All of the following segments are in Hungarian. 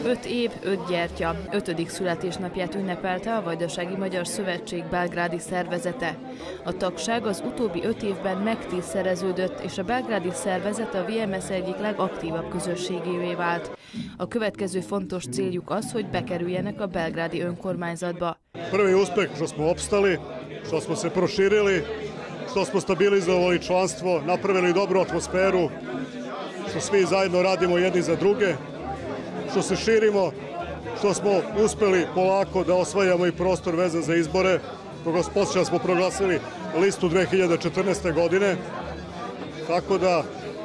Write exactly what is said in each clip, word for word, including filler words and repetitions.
Öt év, öt gyertya, ötödik születésnapját ünnepelte a Vajdasági Magyar Szövetség belgrádi szervezete. A tagság az utóbbi öt évben megtízszereződött, és a belgrádi szervezet a vé em es egyik legaktívabb közösségévé vált. A következő fontos céljuk az, hogy bekerüljenek a belgrádi önkormányzatba. Prvi uspeh što smo opstali, što smo se proširili, što smo stabilizovali članstvo, napravili dobru atmosferu, što svi zajedno radimo jedni za druge, što se širimo, što smo uspeli polako da osvajamo i prostor vezan za izbore. Gospodina smo proglasili listu dve hiljade četrnaeste. godine, tako da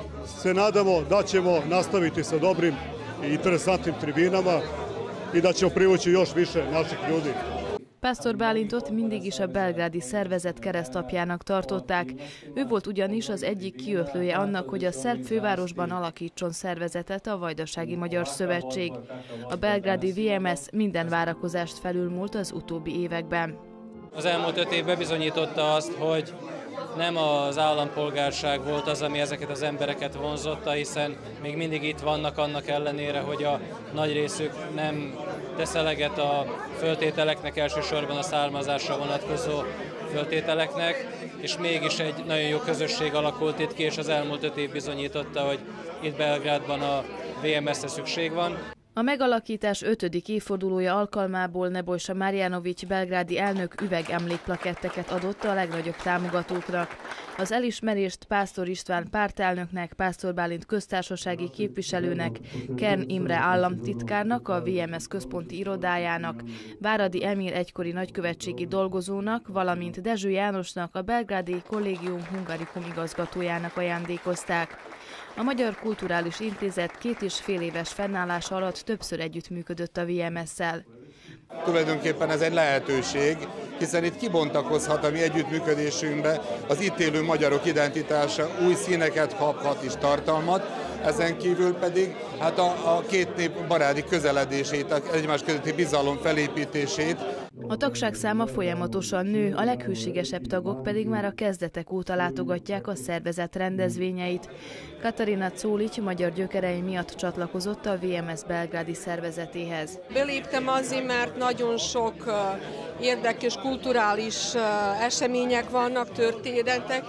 se nadamo da ćemo nastaviti sa dobrim i interesantnim tribinama i da ćemo privući još više naših ljudi. Pásztor Bálintot mindig is a belgrádi szervezet keresztapjának tartották. Ő volt ugyanis az egyik kiötlője annak, hogy a szerb fővárosban alakítson szervezetet a Vajdasági Magyar Szövetség. A belgrádi vé em es minden várakozást felülmúlt az utóbbi években. Az elmúlt öt év bebizonyította azt, hogy nem az állampolgárság volt az, ami ezeket az embereket vonzotta, hiszen még mindig itt vannak annak ellenére, hogy a nagy részük nem tesz eleget a föltételeknek, elsősorban a származásra vonatkozó föltételeknek, és mégis egy nagyon jó közösség alakult itt ki, és az elmúlt öt év bizonyította, hogy itt Belgrádban a vé em es-re szükség van. A megalakítás ötödik évfordulója alkalmából Nebojsa Marjanović belgrádi elnök üvegemlékplaketteket adott a legnagyobb támogatóknak. Az elismerést Pásztor István pártelnöknek, Pásztor Bálint köztársasági képviselőnek, Kern Imre államtitkárnak, a vé em es központi irodájának, Váradi Emír egykori nagykövetségi dolgozónak, valamint Dezső Jánosnak, a belgrádi Collegium Hungaricum igazgatójának ajándékozták. A Magyar Kulturális Intézet két és fél éves fennállása alatt többször együttműködött a vé em es-szel. Tulajdonképpen ez egy lehetőség, hiszen itt kibontakozhat a mi együttműködésünkbe az itt élő magyarok identitása, új színeket kaphat és tartalmat, ezen kívül pedig hát a, a két nép baráti közeledését, egymás közötti bizalom felépítését. A tagság száma folyamatosan nő, a leghűségesebb tagok pedig már a kezdetek óta látogatják a szervezet rendezvényeit. Katarina Czólics magyar gyökerei miatt csatlakozott a vé em es belgrádi szervezetéhez. Beléptem azért, mert nagyon sok érdekes kulturális események vannak, történetek,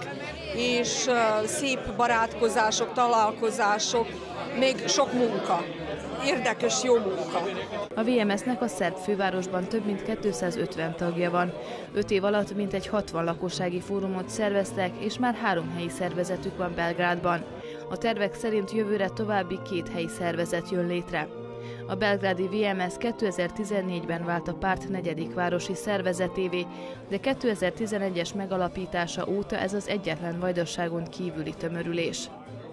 és szép barátkozások, találkozások, még sok munka. Érdekes, jó munka. A vé em es-nek a szerb fővárosban több mint kétszázötven tagja van. Öt év alatt mintegy hatvan lakossági fórumot szerveztek, és már három helyi szervezetük van Belgrádban. A tervek szerint jövőre további két helyi szervezet jön létre. A belgrádi vé em es kétezer-tizennégyben vált a párt negyedik városi szervezetévé, de kétezer-tizenegyes megalapítása óta ez az egyetlen Vajdaságon kívüli tömörülés.